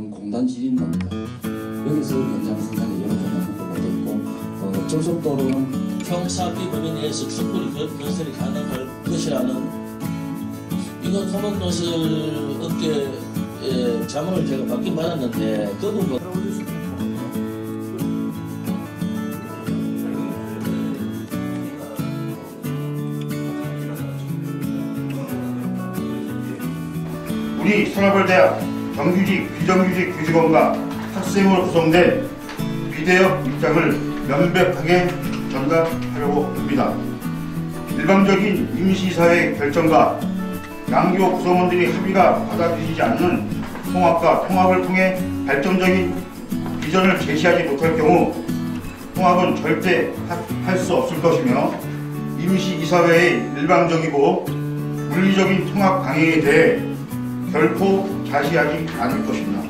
공단 지린로입니다. 여기서 연장 생산이 여러 번 확보가 되고 저속도로는 형사비 범위 내에서 충분히 건설이 가능할 것이라는 이건 토목건설 업계 자문을 제가 받긴 받았는데 그 부분 우리 산업을대학 정규직, 비정규직 교직원과 학생으로 구성된 비대업 입장을 명백하게 전달하려고 합니다. 일방적인 임시사회 결정과 양교 구성원들이 합의가 받아들이지 않는 통합과 통합을 통해 발전적인 비전을 제시하지 못할 경우 통합은 절대 할 수 없을 것이며 임시이사회의 일방적이고 물리적인 통합 강행에 대해 결코 자시하지 않을 것입니다.